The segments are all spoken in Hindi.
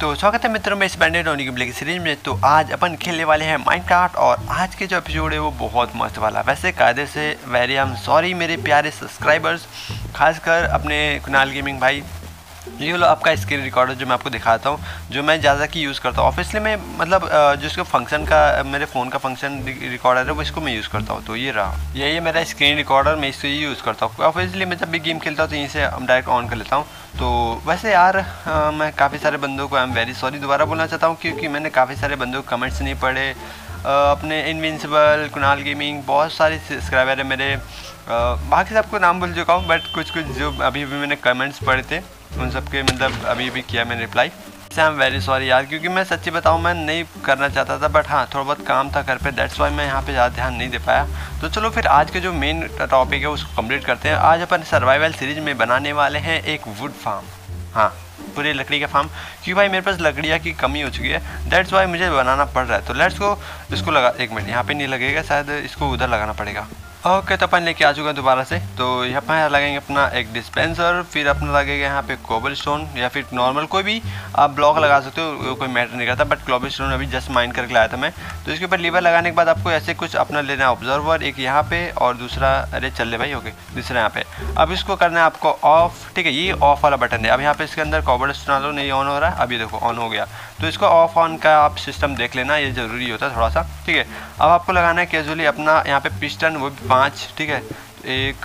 तो स्वागत है मित्रों में इस बैंडेड होने की सीरीज में। तो आज अपन खेलने वाले हैं माइनक्राफ्ट और आज के जो एपिसोड है वो बहुत मस्त वाला। वैसे कायदे से वेरी आई एम सॉरी मेरे प्यारे सब्सक्राइबर्स, खासकर अपने कुणाल गेमिंग भाई। ये लो आपका स्क्रीन रिकॉर्डर जो मैं आपको दिखाता हूँ, जो मैं ज़्यादा की यूज़ करता हूँ। ऑब्वियसली मैं मतलब जिसको फंक्शन का मेरे फ़ोन का फंक्शन रिकॉर्डर है वो इसको मैं यूज़ करता हूँ। तो ये रहा, यही है मेरा स्क्रीन रिकॉर्डर, मैं इसको ही यूज़ करता हूँ। ऑब्वियसली मैं जब भी गेम खेलता हूँ तो यहीं से डायरेक्ट ऑन कर लेता हूँ। तो वैसे यार मैं काफ़ी सारे बंदों को आई एम वेरी सॉरी दोबारा बोलना चाहता हूँ, क्योंकि मैंने काफ़ी सारे बंदों को कमेंट्स नहीं पढ़े। अपने इनविंसिबल, कुणाल गेमिंग, बहुत सारे सब्सक्राइबर है मेरे। बाकी सबको नाम भूल चुका हूँ, बट कुछ जो अभी भी मैंने कमेंट्स पढ़े थे उन सब के मतलब अभी भी किया मैंने reply. I am very sorry यार, क्योंकि मैं सच्ची बताऊँ मैं नहीं करना चाहता था, बट हाँ थोड़ा बहुत काम था घर पे, दैट्स वाई मैं यहाँ पे ज़्यादा ध्यान नहीं दे पाया। तो चलो फिर आज के जो मेन टॉपिक है उसको कंप्लीट करते हैं। आज अपन सर्वाइवल सीरीज में बनाने वाले हैं एक वुड फार्म, हाँ पूरी लकड़ी का फार्म, क्योंकि भाई मेरे पास लकड़ियाँ की कमी हो चुकी है, दैट्स वाई मुझे बनाना पड़ रहा है। तो लेट्स गो, इसको लगा, एक मिनट यहाँ पे नहीं लगेगा शायद, इसको उधर लगाना पड़ेगा। ओके तो अपन लेके आ चुके हैं दोबारा से। तो यहाँ पर लगेंगे अपना एक डिस्पेंसर, फिर अपना लगेगा यहाँ पे कोबलस्टोन या फिर नॉर्मल कोई भी आप ब्लॉक लगा सकते हो, कोई मैटर नहीं करता, बट कोबलस्टोन अभी जस्ट माइन करके लाया था मैं। तो इसके ऊपर लीवर लगाने के बाद आपको ऐसे कुछ अपना लेना है ऑब्जर्वर, एक यहाँ पे और दूसरा, अरे चल ले भाई, ओके दूसरा यहाँ पे। अब इसको करना है आपको ऑफ, ठीक है, ये ऑफ वाला बटन है। अब यहाँ पे इसके अंदर कोबलस्टोन डालो, नहीं ऑन हो रहा है, अभी देखो ऑन हो गया। तो इसको ऑफ ऑन का आप सिस्टम देख लेना, ये ज़रूरी होता है थोड़ा सा, ठीक है। अब आपको लगाना है कैजुअली अपना यहाँ पे पिस्टन, वो भी 5, ठीक है, 1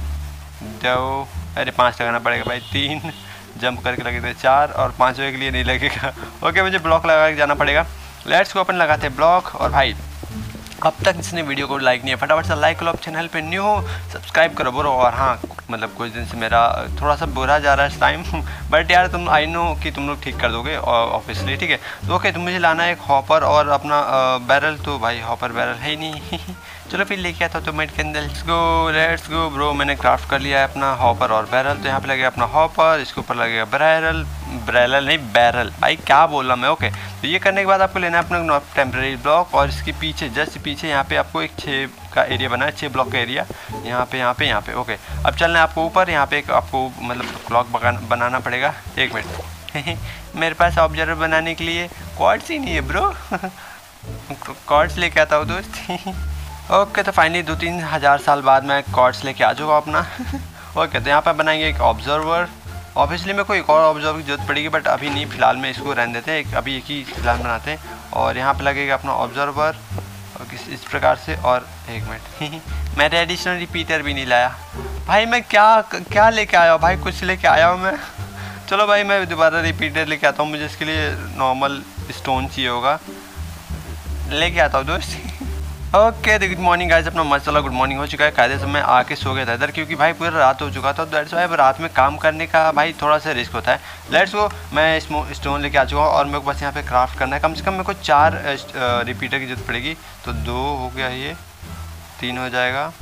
2, अरे 5 लगाना पड़ेगा भाई, 3 जंप करके लगे थे, 4 और 5वें के लिए नहीं लगेगा। ओके मुझे ब्लॉक लगा के जाना पड़ेगा। लेट्स को अपन लगाते हैं ब्लॉक। और भाई अब तक जिसने वीडियो को लाइक नहीं है फटाफट से लाइक करो, चैनल पे न्यू हो सब्सक्राइब करो ब्रो। और हाँ मतलब कुछ दिन से मेरा थोड़ा सा बुरा जा रहा है इस टाइम, बट यार तुम आई नो कि तुम लोग ठीक कर दोगे ऑब्वियसली, ठीक है। तो ओके, तो मुझे लाना है एक हॉपर और अपना बैरल। तो भाई हॉपर बैरल है ही नहीं। चलो फिर लेके आता हूँ तो मेट के अंदर। लेट्स गो ब्रो, मैंने क्राफ्ट कर लिया है अपना हॉपर और बैरल। तो यहाँ पे लगेगा अपना हॉपर, इसके ऊपर लगेगा बैरल, ब्रैरल नहीं बैरल, भाई क्या बोल रहा मैं। ओके तो ये करने के बाद आपको लेना है अपना टेम्परेरी ब्लॉक, और इसके पीछे जस्ट पीछे यहाँ पे आपको एक 6 का एरिया बना है, 6 ब्लॉक का एरिया, यहाँ पे यहाँ पे यहाँ पे। ओके अब चलना है आपको ऊपर, यहाँ पे एक आपको मतलब क्लॉक बनाना पड़ेगा। एक मिनट मेरे पास ऑब्जर्वर बनाने के लिए कॉर्ड्स ही नहीं है ब्रो। कॉर्ड्स लेके आता हूँ दोस्त। ओके तो फाइनली 2-3 हज़ार साल बाद मैं कॉर्ड्स लेके आ जाऊँगा अपना। ओके तो यहाँ पर बनाएंगे एक ऑब्जर्वर। ऑब्वियसली मेरे को एक और ऑब्जर्वर की जरूरत पड़ेगी, बट अभी नहीं, फिलहाल में इसको रहने देते हैं, अभी एक ही फिलहाल बनाते हैं। और यहाँ पे लगेगा अपना ऑब्जर्वर इस प्रकार से। और एक मिनट मैंने एडिशनल रिपीटर भी नहीं लाया भाई, मैं क्या लेके आया हूँ भाई, कुछ लेके आया हूँ मैं। चलो भाई मैं दोबारा रिपीटर लेके आता हूँ, मुझे इसके लिए नॉर्मल स्टोन चाहिए होगा, लेके आता हूँ दोस्त। ओके गुड मॉर्निंग गाइस, अपना मस्त चला गुड मॉर्निंग हो चुका है। कायदे से मैं आके सो गया था इधर, क्योंकि भाई पूरा रात हो चुका था। दैट्स वाई रात में काम करने का भाई थोड़ा सा रिस्क होता है। लेट्स गो, मैं स्टोन लेके आ चुका हूँ और मेरे को बस यहाँ पे क्राफ्ट करना है। कम से कम मेरे को 4 रिपीटर की जरूरत पड़ेगी। तो 2 हो गया, ये 3 हो जाएगा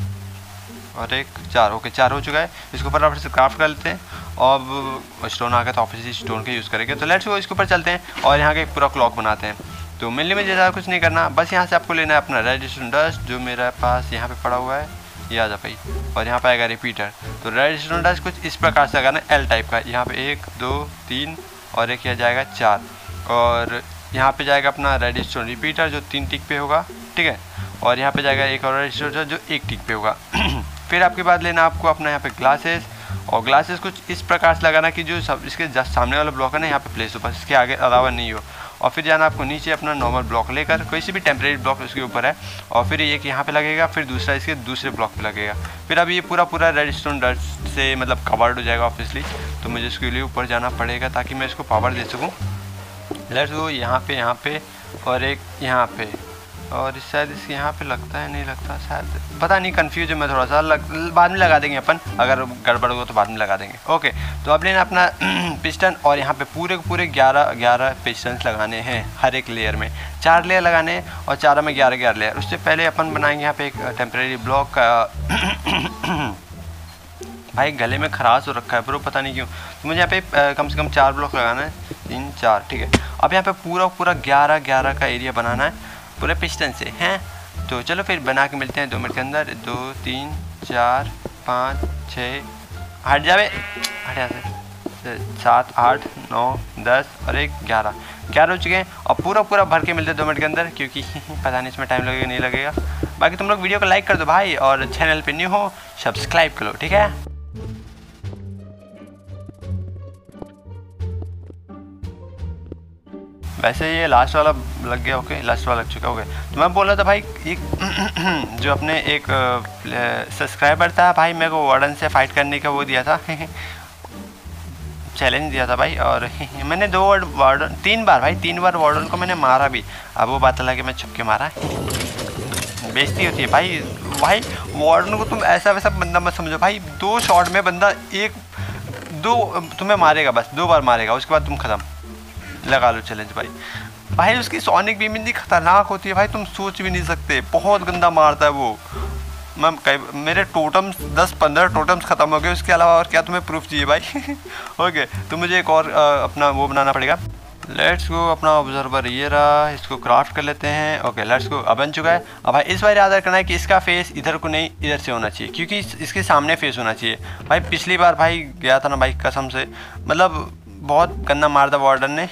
और 1 4। ओके 4 हो चुका है। इसके ऊपर आप से क्राफ्ट कर लेते हैं। अब स्टोन आ गया तो ऑफिस स्टोन का यूज़ करेंगे। तो लेट्स गो, इसके ऊपर चलते हैं और यहाँ का एक पूरा क्लॉक बनाते हैं। तो मेनली में ज़्यादा कुछ नहीं करना, बस यहाँ से आपको लेना है अपना रेडिस्टोन डस्ट, जो मेरे पास यहाँ पे पड़ा हुआ है, ये आ जा भाई। और यहाँ पे आएगा रिपीटर। तो रेडिस्टोन डस्ट कुछ इस प्रकार से लगाना, एल टाइप का। यहाँ पे 1 2 3 और एक यह जाएगा 4। और यहाँ पे जाएगा अपना रेडिस्टोन रिपीटर जो 3 टिक पे होगा, ठीक है। और यहाँ पे जाएगा एक और रेडिस्टोन जो 1 टिक पे होगा। फिर आपके बाद लेना आपको अपना यहाँ पे ग्लासेस, और ग्लासेस कुछ इस प्रकार से लगाना कि जो सब इसके जस्ट सामने वाला ब्लॉक है ना यहाँ पे प्लेस हो, बस इसके आगे अलावा नहीं हो। और फिर जाना आपको नीचे अपना नॉर्मल ब्लॉक लेकर, कोई सी भी टेम्परेरी ब्लॉक उसके ऊपर है, और फिर एक यहाँ पे लगेगा, फिर दूसरा इसके दूसरे ब्लॉक पे लगेगा। फिर अब ये पूरा रेडस्टोन डस्ट से मतलब कवर्ड हो जाएगा ऑब्वियसली। तो मुझे इसके लिए ऊपर जाना पड़ेगा ताकि मैं इसको पावर दे सकूँ। लेट्स गो, यहाँ पे और एक यहाँ पे, और इस शायद इसके यहाँ पे लगता है, नहीं लगता शायद, पता नहीं, कंफ्यूज है मैं थोड़ा सा। बाद में लगा देंगे अपन, अगर गड़बड़ हो तो बाद में लगा देंगे। ओके तो अब लेना अपना पिस्टन, और यहाँ पे पूरे 11 पिस्टन्स लगाने हैं हर एक लेयर में। 4 लेयर लगाने हैं और 4 में 11 लेयर। उससे पहले अपन बनाएंगे यहाँ पे एक टेम्परेरी ब्लॉक का। भाई गले में खराश हो रखा है ब्रो, पता नहीं क्यों। तो मुझे यहाँ पे कम से कम 4 ब्लॉक लगाना है, 3 4, ठीक है। अब यहाँ पे पूरा 11 का एरिया बनाना है पूरे पिस्टन से हैं। तो चलो फिर बना के मिलते हैं 2 मिनट के अंदर। 2 3 4 5 6, हट जावे, हट यहाँ से। 7 8 9 10 और 11 हो चुके हैं और पूरा भर के मिलते 2 मिनट के अंदर, क्योंकि पता नहीं इसमें टाइम लगेगा नहीं लगेगा। बाकी तुम लोग वीडियो को लाइक कर दो भाई, और चैनल पे न्यू हो सब्सक्राइब कर लो, ठीक है। वैसे ये लास्ट वाला लग गया, ओके लास्ट वाला लग चुका, ओके। तो मैं बोल रहा था भाई एक जो अपने एक सब्सक्राइबर था भाई, मेरे को वार्डन से फाइट करने का वो दिया था चैलेंज दिया था भाई, और मैंने 3 बार वार्डन को मैंने मारा भी। अब वो बात अलग है मैं छुप के मारा, बेइज्जती होती है भाई। वार्डन को तुम ऐसा वैसा बंदा मत समझो भाई, 2 शॉट में बंदा 2 तुम्हें मारेगा, बस 2 बार मारेगा, उसके बाद तुम खत्म। लगा लो चैलेंज भाई उसकी सोनिक बीम इतनी खतरनाक होती है भाई, तुम सोच भी नहीं सकते, बहुत गंदा मारता है वो। मेरे टोटम्स 10-15 टोटम्स ख़त्म हो गए, उसके अलावा और क्या तुम्हें प्रूफ चाहिए भाई ओके, तो मुझे एक और अपना वो बनाना पड़ेगा। लेट्स गो, अपना ऑब्जर्वर ये रहा, इसको क्राफ्ट कर लेते हैं। ओके लेट्स गो, अब बन चुका है। अब भाई इस बार याद करना है कि इसका फेस इधर को नहीं इधर से होना चाहिए, क्योंकि इसके सामने फेस होना चाहिए भाई। पिछली बार भाई गया था ना भाई, कसम से मतलब बहुत गंदा मार था वार्डन ने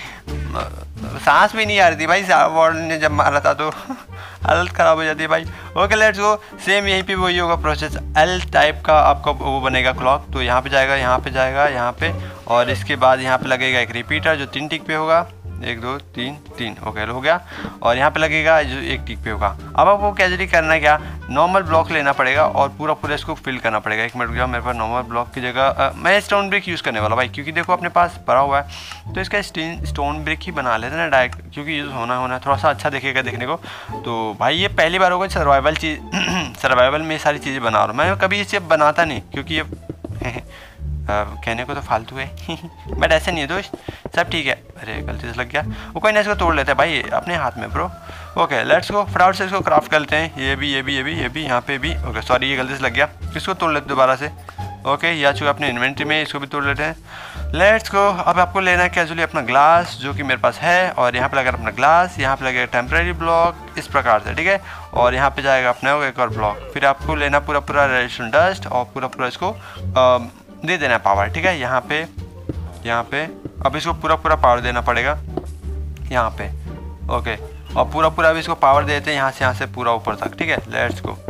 सांस भी नहीं आ रही थी भाई वार्डन ने जब मारा था, तो हालत ख़राब हो जाती है भाई। ओके लेट्स गो, सेम यहीं पे वही होगा प्रोसेस, एल टाइप का आपका वो बनेगा क्लॉक। तो यहाँ पे जाएगा, यहाँ पे जाएगा, यहाँ पे, और इसके बाद यहाँ पे लगेगा एक रिपीटर जो 3 टिक पे होगा, 1 2 3 ओके हो गया। और यहाँ पे लगेगा जो 1 टिक पे होगा। अब आपको कैजुअली करना है क्या, नॉर्मल ब्लॉक लेना पड़ेगा और पूरा इसको फिल करना पड़ेगा। 1 मिनट गया, मेरे पास नॉर्मल ब्लॉक की जगह मैं स्टोन ब्रिक यूज़ करने वाला भाई, क्योंकि देखो अपने पास भरा हुआ है, तो इसका स्टोन ब्रिक ही बना लेते ना डायरेक्ट, क्योंकि यूज़ होना थोड़ा सा अच्छा दिखेगा देखने को। तो भाई ये पहली बार होगा सर्वाइवल में ये सारी चीज़ें बना रहा हूँ मैं, कभी इसे बनाता नहीं, क्योंकि ये कहने को तो फालतू है बट ऐसे नहीं है दोस्त, सब ठीक है। अरे गलती से लग गया, वो कोई ना, इसको तोड़ लेते हैं भाई अपने हाथ में ब्रो। ओके लेट्स गो, फटाफट से इसको क्राफ्ट करते हैं, ये भी यहाँ पे भी। ओके सॉरी ये गलती से लग गया, इसको तोड़ लेते दोबारा से। ओके ये आ चुका अपने इन्वेंट्री में, इसको भी तोड़ लेते हैं। लेट्स गो, अब आपको लेना है कैजुअली अपना ग्लास, जो कि मेरे पास है, और यहाँ पे लगा अपना ग्लास, यहाँ पे लगेगा टेम्प्रेरी ब्लॉक इस प्रकार से, ठीक है। और यहाँ पे जाएगा अपने एक और ब्लॉक, फिर आपको लेना पूरा रेडिएशन डस्ट और पूरा इसको दे देना है पावर, ठीक है। यहाँ पे अब इसको पूरा पावर देना पड़ेगा यहाँ पे। ओके और पूरा अब इसको पावर देते हैं यहाँ से पूरा ऊपर तक, ठीक है। लेट्स गो,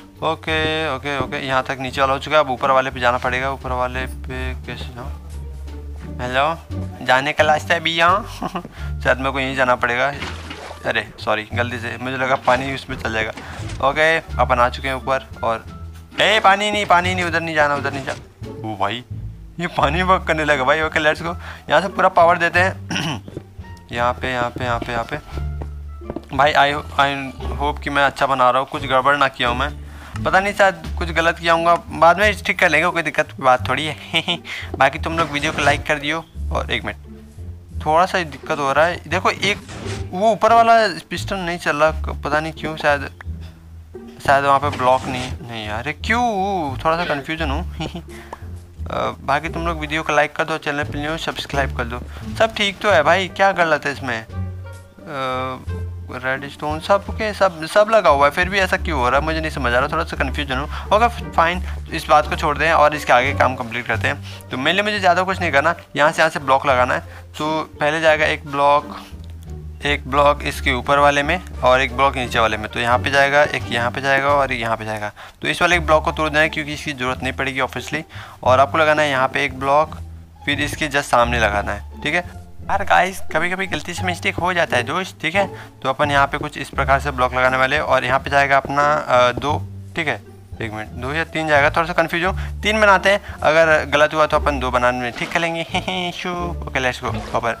ओके यहाँ तक नीचे वाला हो चुका है। अब ऊपर वाले पे जाना पड़ेगा, ऊपर वाले पे कैसे जाऊँ, हेलो जाने का रास्ता है भी यहाँ शायद मेरे को यहीं जाना पड़ेगा। अरे सॉरी गलती से, मुझे लगा पानी उसमें चल जाएगा। ओके अपन आ चुके हैं ऊपर, और पानी नहीं, उधर नहीं जाना, उधर नहीं जाना। वो भाई ये पानी वर्क करने लगा भाई। ओके लेट्स गो, यहाँ से पूरा पावर देते हैं यहाँ पे भाई। आई होप कि मैं अच्छा बना रहा हूँ, कुछ गड़बड़ ना किया हूँ मैं, पता नहीं शायद कुछ गलत किया हूँगा, बाद में ठीक कर लेंगे, कोई दिक्कत की बात थोड़ी है बाकी तुम लोग वीडियो को लाइक कर दियो। और 1 मिनट थोड़ा सा दिक्कत हो रहा है, देखो एक वो ऊपर वाला पिस्टन नहीं चल रहा, पता नहीं क्यों, शायद वहाँ पे ब्लॉक नहीं यार, क्यों थोड़ा सा कन्फ्यूजन हूँ बाकी तुम लोग वीडियो को लाइक कर दो, चैनल पे न्यू सब्सक्राइब कर दो, सब ठीक तो है भाई, क्या गलत है इसमें। रेड स्टोन सब लगा हुआ है, फिर भी ऐसा क्यों हो रहा है मुझे नहीं समझ आ रहा, थोड़ा सा कन्फ्यूजन हूँ। ओके फाइन, इस बात को छोड़ दें और इसके आगे काम कंप्लीट करते हैं। तो मेरे लिए मुझे ज़्यादा कुछ नहीं करना, यहाँ से ब्लॉक लगाना है। तो पहले जाएगा एक ब्लॉक इसके ऊपर वाले में और एक ब्लॉक नीचे वाले में, तो यहाँ पे जाएगा, एक यहाँ पे जाएगा और यहाँ पे जाएगा। तो इस वाले एक ब्लॉक को तोड़ देना है, क्योंकि इसकी ज़रूरत नहीं पड़ेगी ऑब्वियसली। और आपको लगाना है यहाँ पे एक ब्लॉक, फिर इसके जस्ट सामने लगाना है, ठीक है। यार गाइस कभी गलती से मिस्टेक हो जाता है दोस्त, ठीक है। तो अपन यहाँ पे कुछ इस प्रकार से ब्लॉक लगाने वाले, और यहाँ पे जाएगा अपना 2, ठीक है। 1 मिनट 2 या 3 जाएगा, थोड़ा सा कन्फ्यूज हूँ, 3 बनाते हैं, अगर गलत हुआ तो अपन 2 बनाने में ठीक कर लेंगे ओके लेट्स गो ऊपर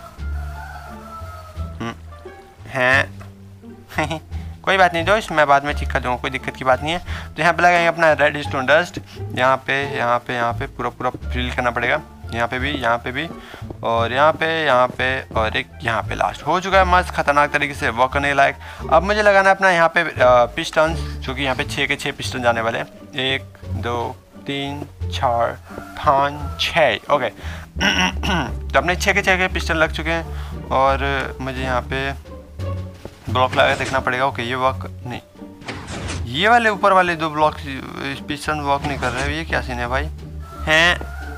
हैं कोई बात नहीं दोस्त, मैं बाद में ठीक कर दूँगा, कोई दिक्कत की बात नहीं है। तो यहाँ पे लगाएंगे अपना रेड स्टोन डस्ट, यहाँ पे पूरा फिल करना पड़ेगा, यहाँ पे भी और यहाँ पे और एक यहाँ पे लास्ट हो चुका है मस्त खतरनाक तरीके से वर्क करने लायक। अब मुझे लगाना है अपना यहाँ पे पिस्टन, जो कि यहाँ पे 6 के 6 पिस्टन जाने वाले हैं, 1 2 3 4 5 6 ओके तो अपने 6 के 6 के पिस्टन लग चुके हैं, और मुझे यहाँ पे ब्लॉक लगा देखना पड़ेगा। ओके ये वर्क नहीं, ये वाले ऊपर वाले 2 ब्लॉक पिस्टन वर्क नहीं कर रहे, ये क्या सीन है भाई, हैं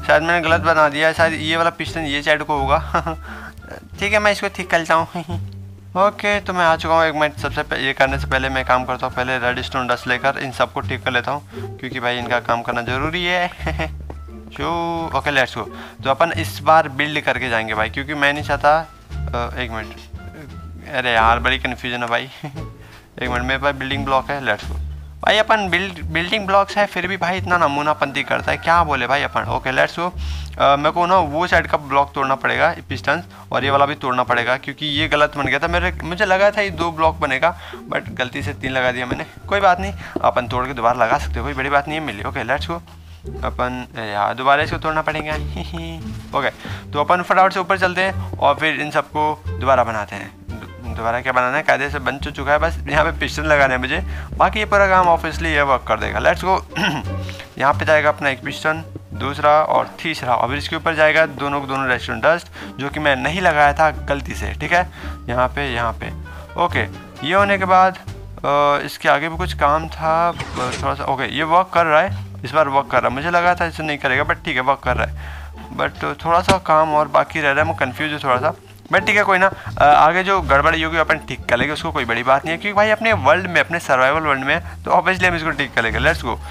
शायद मैंने गलत बना दिया है, शायद ये वाला पिस्टन ये साइड को होगा। ठीक है, मैं इसको ठीक कर लेता हूँ। ओके, तो मैं आ चुका हूँ। एक मिनट, ये करने से पहले मैं काम करता हूँ, पहले रेड स्टोन डस्ट लेकर इन सबको ठीक कर लेता हूँ, क्योंकि भाई इनका काम करना ज़रूरी है। So okay, let's go. तो अपन इस बार बिल्ड करके जाएंगे भाई, क्योंकि मैं नहीं चाहता। एक मिनट, अरे यार बड़ी कन्फ्यूजन है भाई। एक मिनट, मेरे पास बिल्डिंग ब्लॉक है, लेट्स गो भाई। अपन बिल्डिंग ब्लॉक्स है, फिर भी भाई इतना नमूनापंती करता है, क्या बोले भाई अपन। ओके लेट्स गो। मेरे को ना वो साइड का ब्लॉक तोड़ना पड़ेगा, पिस्टन, और ये वाला भी तोड़ना पड़ेगा, क्योंकि ये गलत बन गया था। मुझे लगा था ये 2 ब्लॉक बनेगा, बट गलती से 3 लगा दिया मैंने। कोई बात नहीं, अपन तोड़ के दोबारा लगा सकते हो, कोई बड़ी बात नहीं है, मिली। ओके लेट्स गो। अपन यार दोबारा इसको तोड़ना पड़ेगा। ओके, तो अपन फटाफट से ऊपर चलते हैं और फिर इन सबको दोबारा बनाते हैं। दोबारा क्या बनाना है, कायदे से बन चुका है, बस यहाँ पे पिस्टन लगाना है मुझे, बाकी ये पूरा काम ऑब्वियसली ये वर्क कर देगा। Let's go. यहाँ पे जाएगा अपना एक पिस्टन, दूसरा और तीसरा, और फिर इसके ऊपर जाएगा दोनों रेस्टोरेंट डस्ट, जो कि मैं नहीं लगाया था गलती से। ठीक है, यहाँ पे। ओके, ये होने के बाद इसके आगे भी कुछ काम था थोड़ा सा। ओके, ये वर्क कर रहा है, इस बार वर्क कर रहा है। मुझे लगा था इसे नहीं करेगा, बट ठीक है वर्क कर रहा है, बट थोड़ा सा काम और बाकी रह रहा है। मैं कन्फ्यूज हूँ थोड़ा सा, बट ठीक है कोई ना। आगे जो गड़बड़ी होगी अपन ठीक कर लेंगे, उसको कोई बड़ी बात नहीं है, क्योंकि भाई अपने वर्ल्ड में, अपने सर्वाइवल वर्ल्ड में, तो ऑब्वियसली हम इसको ठीक कर लेंगे। Let's go.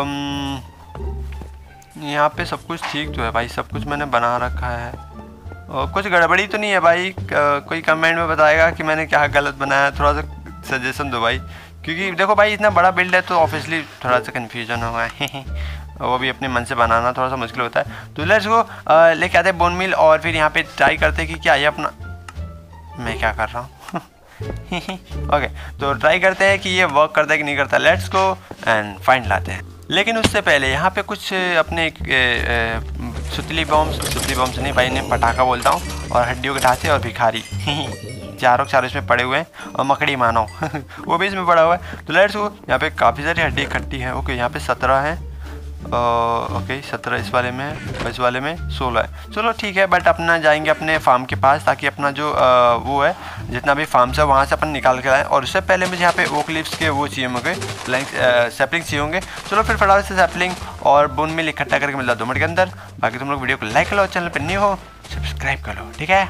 यहाँ पे सब कुछ ठीक तो है भाई, सब कुछ मैंने बना रखा है, और कुछ गड़बड़ी तो नहीं है भाई। कोई कमेंट में बताएगा कि मैंने क्या गलत बनाया, थोड़ा सा सजेशन दो भाई, क्योंकि देखो भाई इतना बड़ा बिल्ड है, तो ऑब्वियसली थोड़ा सा कन्फ्यूजन होगा। वो भी अपने मन से बनाना थोड़ा सा मुश्किल होता है। तो लेट्स गो, लेके आते हैं बोन मिल, और फिर यहाँ पे ट्राई करते हैं कि क्या ये अपना, मैं क्या कर रहा हूँ। ओके, तो ट्राई करते हैं कि ये वर्क करता है कि नहीं करता। लेट्स गो एंड फाइंड लाते हैं। लेकिन उससे पहले यहाँ पे कुछ अपने सुतली बॉम्ब्स नहीं भाई, इन्हें पटाखा बोलता हूँ, और हड्डियों के ढांचे और भिखारी। चारों इसमें पड़े हुए हैं, और मकड़ी मानो वो भी इसमें पड़ा हुआ है। तो लेट्स गो। यहाँ पे काफ़ी सारी हड्डी इकट्ठी है। ओके, यहाँ पे 17 है। ओके 17 इस वाले में है, इस वाले में 16 है। चलो ठीक है, बट अपना जाएंगे अपने फार्म के पास, ताकि अपना जो वो है, जितना भी फार्म है वहाँ से अपन निकाल के लाएँ। और उससे पहले मुझे यहाँ पे ओक लीव्स के वो चाहिए होंगे, सैपलिंग चाहिए होंगे। चलो फिर फटाफट से सैपलिंग और बोन मिल इकट्ठा करके मिलता 2 मिनट के अंदर। बाकी तुम लोग वीडियो को लाइक कर लो, चैनल पर न्यू हो सब्सक्राइब कर लो, ठीक है।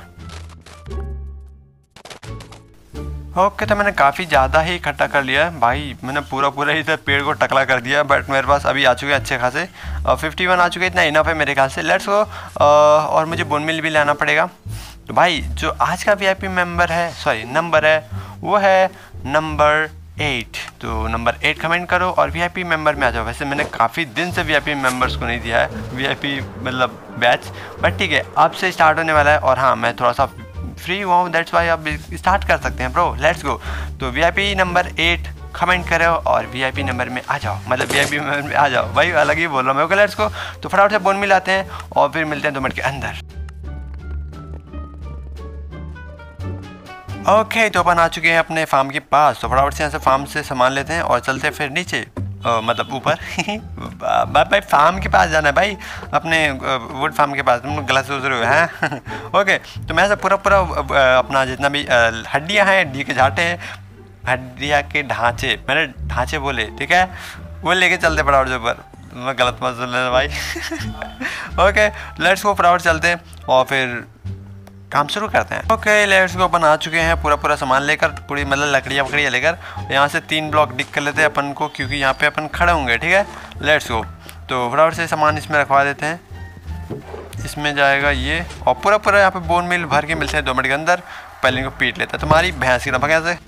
ओके, तो मैंने काफ़ी ज़्यादा ही इकट्ठा कर लिया है भाई, मैंने पूरा इधर पेड़ को टकला कर दिया, बट मेरे पास अभी आ चुके हैं अच्छे खासे 51 आ चुके हैं, इतना इनफ है मेरे ख्याल से। Let's go. और मुझे बोन मिल भी लाना पड़ेगा। तो भाई जो आज का वीआईपी नंबर है, वो है नंबर 8। तो नंबर 8 कमेंट करो और वीआईपी मेंबर में आ जाओ। वैसे मैंने काफ़ी दिन से वीआईपी मेंबर्स को नहीं दिया है वीआईपी मतलब बैच, बट ठीक है अब से स्टार्ट होने वाला है। और हाँ, मैं थोड़ा सा फ्री हुआ हूँ, दैट्स वाई आप स्टार्ट कर सकते हैं ब्रो। Let's go. तो वीआईपी नंबर 8 कमेंट करो और वीआईपी नंबर में आ जाओ, मतलब वीआईपी नंबर में आ जाओ भाई, अलग ही बोल रहा हूँ मैं। Okay let's go. तो फटाफट से बोन मिल आते हैं और फिर मिलते हैं 2 मिनट के अंदर। ओके, तो अपन आ चुके हैं अपने फार्म के पास। तो फटाफट से यहाँ से फार्म से सामान लेते हैं और चलते हैं फिर नीचे, मतलब ऊपर। भाई फार्म के पास जाना है भाई, अपने वुड फार्म के पास। तुम लोग गलत सोच रहे हो हैं। ओके, तो मैं ऐसा पूरा अपना जितना भी हड्डियाँ हैं, हड्डी के झाटे हैं, हड्डियाँ के ढांचे, मैंने ढांचे बोले ठीक है, वो लेके चलते फटाफट से ऊपर। मैं गलत मत सुन लेना भाई। ओके लेट्स गो, फटाफट चलते हैं और फिर काम शुरू करते हैं। ओके लेट्स गो। अपन आ चुके हैं पूरा सामान लेकर, पूरी मतलब लकड़ियाँ लेकर। यहाँ से 3 ब्लॉक डिक कर लेते हैं अपन को, क्योंकि यहाँ पे अपन खड़े होंगे, ठीक है। Let's go. तो फटाफट से सामान इसमें रखवा देते हैं, इसमें जाएगा ये, और पूरा यहाँ पे बोन मिल भर के मिलते हैं 2 मिनट के अंदर। पहले इनको पीट लेता है, तुम्हारी भैंस की नफा कैसे।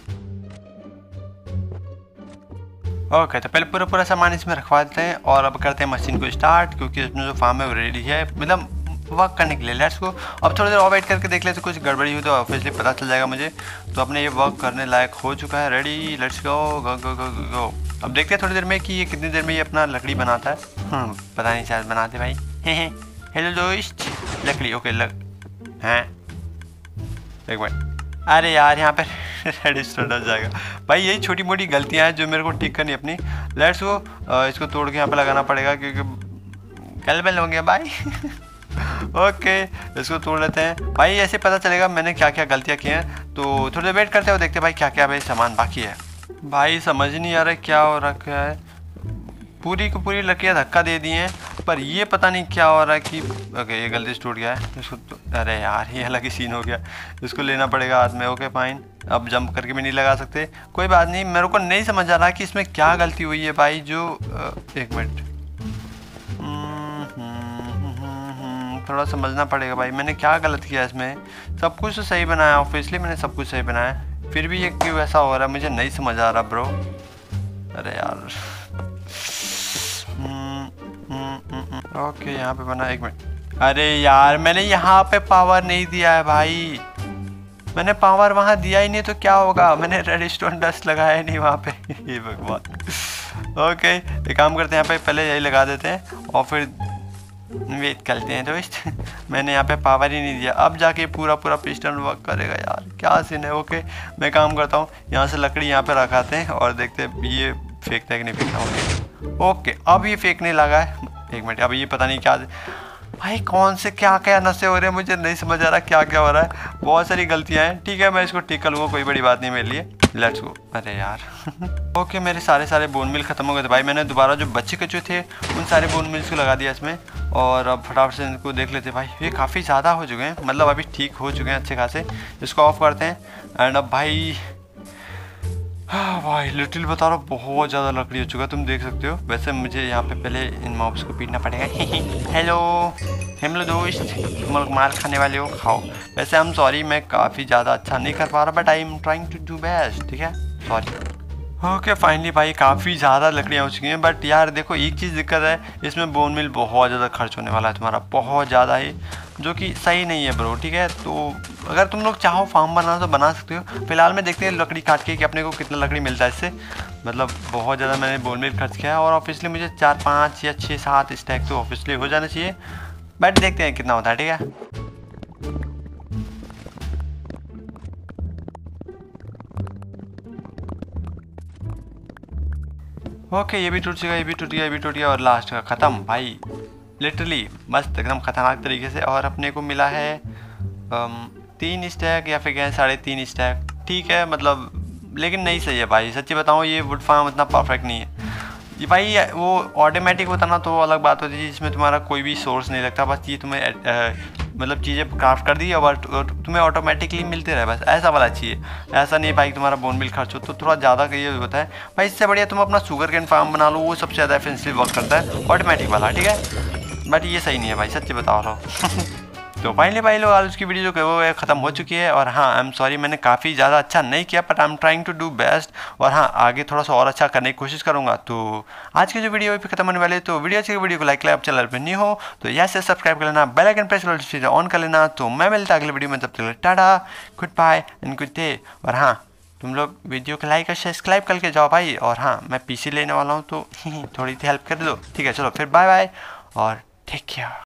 ओके, तो पहले पूरा सामान इसमें रखवा देते हैं और अब करते हैं मशीन को स्टार्ट, क्योंकि इसमें जो फार्म है वो रेडी है, मतलब वर्क करने के लिए। Let's go. अब थोड़ी देर और वेट करके देख लेते, कुछ गड़बड़ी हुई तो ऑब्वियसली पता चल जाएगा मुझे। तो अपने ये वर्क करने लायक हो चुका है, रेडी। लेट्स गो गो गो गो गो। अब देखते हैं थोड़ी देर में कि ये कितनी देर में ये अपना लकड़ी बनाता है। पता नहीं, शायद बनाते भाई। हेलो दोस्त, लकड़ी ओके हैं। एक मिनट, अरे यार यहाँ पर रेडी स्टार्ट हो जाएगा भाई। यही छोटी मोटी गलतियाँ हैं जो मेरे को ठीक करनी अपनी। Let's go. इसको तोड़ के यहाँ पे लगाना पड़ेगा, क्योंकि गलबल हो गया भाई। ओके, इसको तोड़ लेते हैं भाई, ऐसे पता चलेगा मैंने क्या क्या गलतियाँ की हैं। तो थोड़ी देर वेट करते हो, देखते हैं भाई क्या क्या भाई सामान बाकी है। भाई समझ नहीं आ रहा क्या हो रखा है, पूरी को पूरी लकड़ियाँ धक्का दे दी हैं, पर ये पता नहीं क्या हो रहा है कि ओके ये गलती से टूट गया है इसको तो, अरे यार ये अलग ही सीन हो गया, इसको लेना पड़ेगा हाथ में। ओके फाइन, अब जंप करके भी नहीं लगा सकते, कोई बात नहीं। मेरे को नहीं समझ आ रहा कि इसमें क्या गलती हुई है भाई, जो एक मिनट थोड़ा समझना पड़ेगा भाई, मैंने क्या गलत किया इसमें। सब कुछ तो सही बनाया, ऑब्वियसली मैंने सब कुछ सही बनाया, फिर भी ये क्यों ऐसा हो रहा है, मुझे नहीं समझ आ रहा ब्रो। अरे यार ओके यहाँ पे बना, एक मिनट। अरे यार मैंने यहाँ पे पावर नहीं दिया है भाई, मैंने पावर वहाँ दिया ही नहीं तो क्या होगा, मैंने रेडस्टोन डस्ट लगाया ही नहीं वहाँ पे। ये भगवान। ओके एक काम करते हैं, यहाँ पे पहले यही लगा देते हैं और फिर वेट करते हैं दोस्त। मैंने यहाँ पे पावर ही नहीं दिया, अब जाके पूरा पिस्टन वर्क करेगा यार, क्या सीन है। ओके मैं काम करता हूँ, यहाँ से लकड़ी यहाँ पे रखाते हैं और देखते हैं ये फेंकता है कि नहीं फेंकता। ओके अब ये फेंकने लगा है, एक मिनट। अब ये पता नहीं क्या भाई, कौन से क्या क्या नशे हो रहे हैं, मुझे नहीं समझ आ रहा क्या क्या हो रहा है, बहुत सारी गलतियाँ हैं। ठीक है मैं इसको ठीक कर लूँगा, कोई बड़ी बात नहीं मेरे लिए, लेट्स गो। अरे यार ओके मेरे सारे बोन मिल खत्म हो गए थे भाई, मैंने दोबारा जो बच्चे कच्चे थे उन सारे बोन मिल्स को लगा दिया इसमें, और अब फटाफट से इनको देख लेते भाई, ये काफ़ी ज़्यादा हो चुके हैं, मतलब अभी ठीक हो चुके हैं अच्छे खासे। इसको ऑफ करते हैं एंड अब भाई हाँ भाई लिटिल बता रहा हूँ बहुत ज़्यादा लकड़ी हो चुका है, तुम देख सकते हो। वैसे मुझे यहाँ पे पहले इन मॉब्स को पीटना पड़ेगा। हेलो हेलो दोस्त, तुम लोग मार खाने वाले हो, खाओ। वैसे हम सॉरी, मैं काफ़ी ज़्यादा अच्छा नहीं कर पा रहा, but I am trying to do best, ठीक है सॉरी। ओके फाइनली भाई काफ़ी ज़्यादा लकड़ियाँ हो चुकी हैं, बट यार देखो एक चीज़ दिक्कत है, इसमें बोन मिल बहुत ज़्यादा खर्च होने वाला है तुम्हारा, बहुत ज़्यादा ही, जो कि सही नहीं है ब्रो। ठीक है तो अगर तुम लोग चाहो फार्म बनाना तो बना सकते हो, फिलहाल में देखते हैं लकड़ी काट के कि अपने को कितना लकड़ी मिलता है इससे। मतलब बहुत ज़्यादा मैंने बोन मिल खर्च किया है, और ऑब्वियसली मुझे 4 5 या 6 7 स्टैक तो ऑब्वियसली हो जाना चाहिए, बट देखते हैं कितना होता है। ठीक है ओके ये भी टूट गया, ये भी टूट गया, ये भी टूट गया, और लास्ट का ख़त्म भाई, लिटरली मस्त एकदम ख़तरनाक तरीके से। और अपने को मिला है 3 स्टैक या फिर क्या 3.5 स्टैक, ठीक है मतलब, लेकिन नहीं सही है भाई, सच्ची बताऊँ ये वुड फार्म इतना परफेक्ट नहीं है ये भाई। वो ऑटोमेटिक होता ना तो अलग बात होती है, जिसमें तुम्हारा कोई भी सोर्स नहीं लगता, बस ये तुम्हें मतलब चीज़ें क्राफ्ट कर दी और तुम्हें ऑटोमेटिकली मिलते रहे, बस ऐसा वाला चाहिए। ऐसा नहीं भाई तुम्हारा बोन मिल खर्च हो तो थोड़ा ज़्यादा का ये होता है भाई। इससे बढ़िया तुम अपना शुगर केन फार्म बना लो, वो सबसे ज़्यादा एफिशिएंटली वर्क करता है, ऑटोमेटिक वाला, ठीक है। बट ये सही नहीं है भाई, सच्ची बता रहा हूँ। तो फाइनली भाई लोग आज की वीडियो जो है वो ख़त्म हो चुकी है, और हाँ आई एम सॉरी मैंने काफ़ी ज़्यादा अच्छा नहीं किया, but I am trying to do best, और हाँ आगे थोड़ा सा और अच्छा करने की कोशिश करूँगा। तो आज की जो वीडियो पे खत्म होने वाली है, तो वीडियो अच्छी वीडियो को लाइक आप चैनल पर नहीं हो तो यहाँ सब्सक्राइब कर लेना, बेल आइकन प्रेस कर ऑन कर लेना। तो मैं मिलता अगले वीडियो में, तब तक tata good bye and good day. और हाँ तुम लोग वीडियो को लाइक और सब्सक्राइब करके जाओ भाई, और हाँ मैं पीसी लेने वाला हूँ तो थोड़ी सी हेल्प कर दो, ठीक है। चलो फिर बाय बाय और टेक केयर।